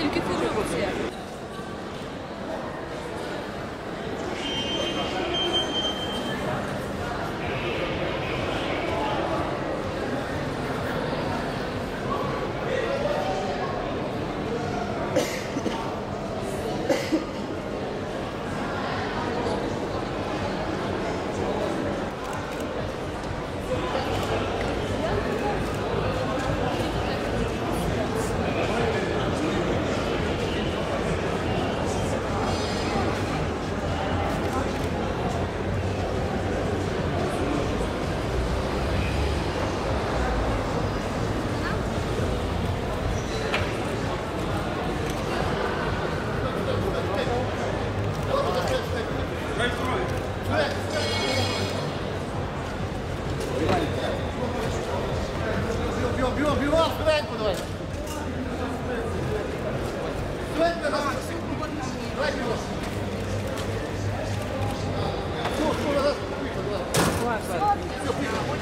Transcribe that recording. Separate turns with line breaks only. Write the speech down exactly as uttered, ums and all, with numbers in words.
Тільки корупція.
Бігом, бігом, бігом, швиденько давай. Швиденько, давай. Давай, бігом. Що, що, назад? Все, поїхали.